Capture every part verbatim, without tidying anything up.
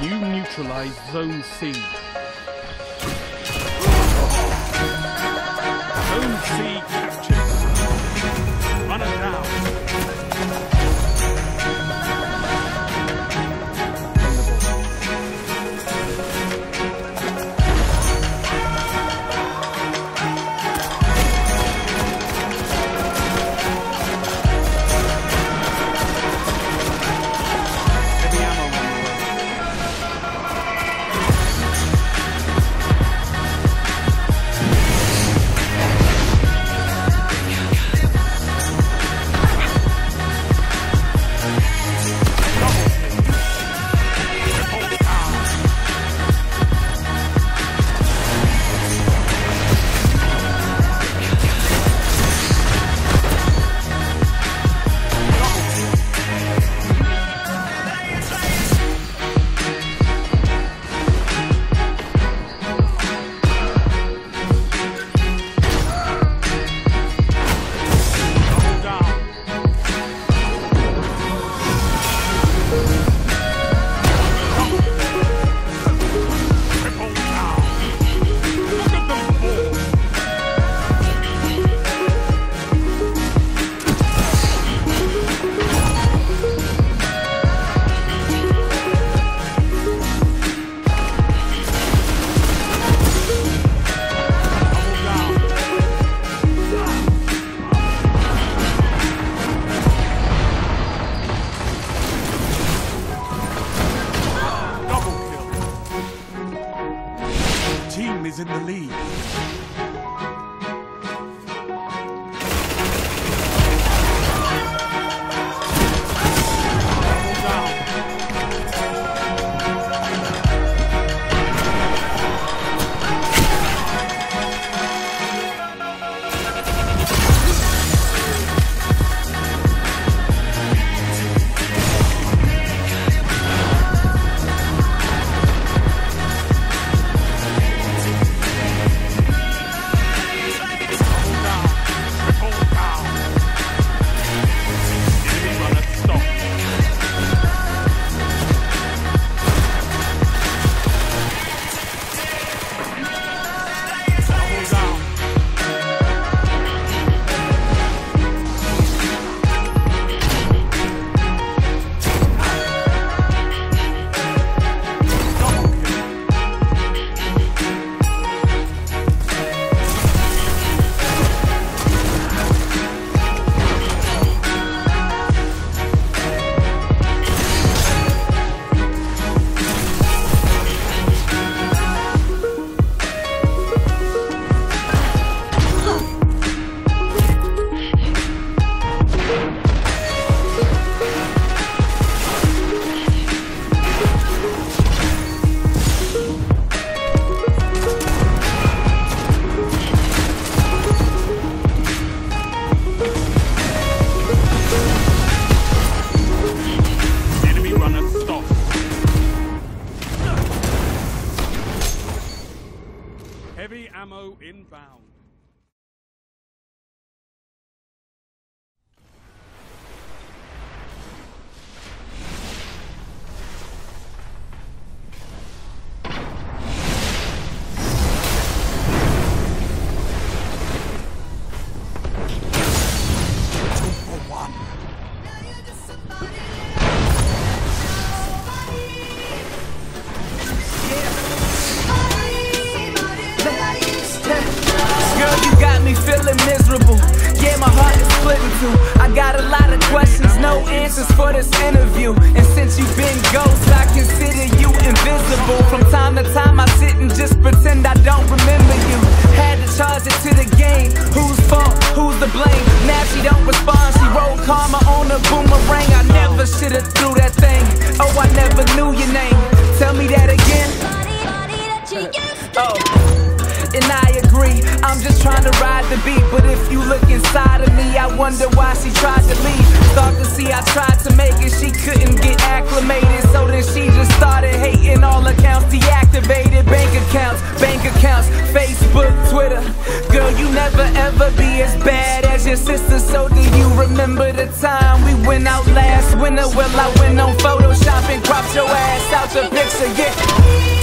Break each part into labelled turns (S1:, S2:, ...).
S1: You neutralize Zone C. Zone C captured. Run it down. Is in the lead. Heavy ammo inbound.
S2: Feeling miserable, yeah, my heart is split in two. I got a lot of questions, no answers for this interview. And since you've been ghost, I consider you invisible. From time to time I sit and just pretend I don't remember you. Had to charge it to the game, whose fault, who's to blame? Now she don't respond, she rolled karma on a boomerang. I never should've threw that thing, oh I never knew your name. Tell me that again. Oh. And I agree, I'm just trying to ride the beat. But if you look inside of me, I wonder why she tried to leave. Start to see I tried to make it, she couldn't get acclimated. So then she just started hating, all accounts deactivated. Bank accounts, bank accounts, Facebook, Twitter. Girl, you never ever be as bad as you your sister, so do you remember the time we went out last winter? Well, I went on Photoshop and cropped your ass out the picture, yeah.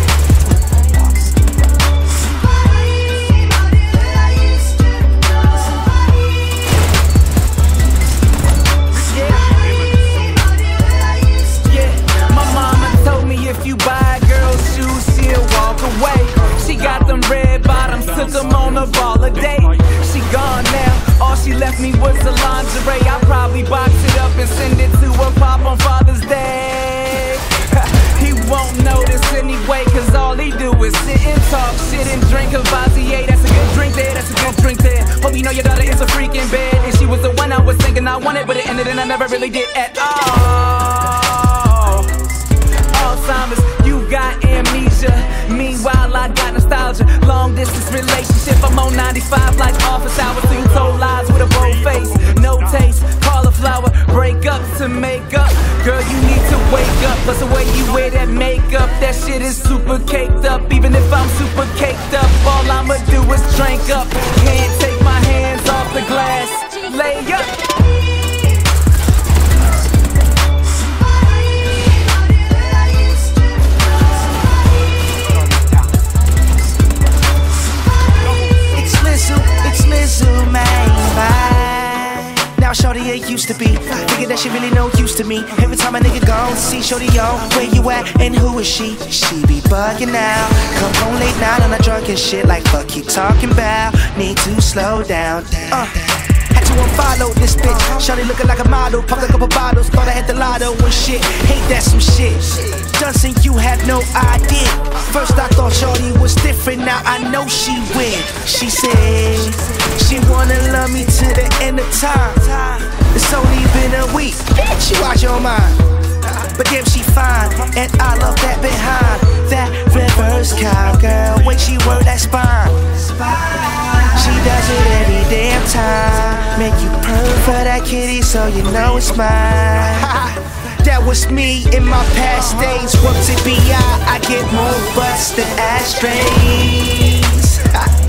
S2: If you buy a girl's shoes, she'll walk away. She got them red bottoms, took them on a baller date. She gone now, all she left me was the lingerie. I'll probably box it up and send it to her pop on Father's Day. He won't notice anyway, cause all he do is sit and talk shit and drink a Lazee. That's a good drink there, that's a good drink there. Hope you know your daughter is a freak in bed. And she was the one I was thinking I wanted, but it ended and I never really did at all. Alzheimer's, you got amnesia. Meanwhile, I got nostalgia. Long distance relationship, I'm on ninety-five like office hours. So you told lies with a bold face, no taste, cauliflower. Break up to make up, girl, you need to wake up. Plus the way you wear that makeup, that shit is super caked up. Even if I'm super caked up, all I'ma do is drink up. Can't take my hands off the glass, lay up.
S3: It's Lazee, man. Now shorty ain't used to be. Thinking that she really no use to me. Every time a nigga gone, see shorty on. Where you at and who is she? She be bugging now. Come home late night on a drunken shit. Like fuck you talking about. Need to slow down. Uh. Had to unfollow this bitch. Shorty looking like a model. Popped a couple bottles. Thought I had the lotto and shit. Hate that some shit. Dunson, you have no idea. First I thought shorty was different. Now I know she win. She said she wanna love me to the end of time. It's only been a week. She watch your mind. But damn, she fine. And I love that behind. That reverse cowgirl when she work that spine. She does it every damn time. Make you purr for that kitty so you know it's mine. That was me in my past days. Whoops, it be I. I get more butts than ashtrays.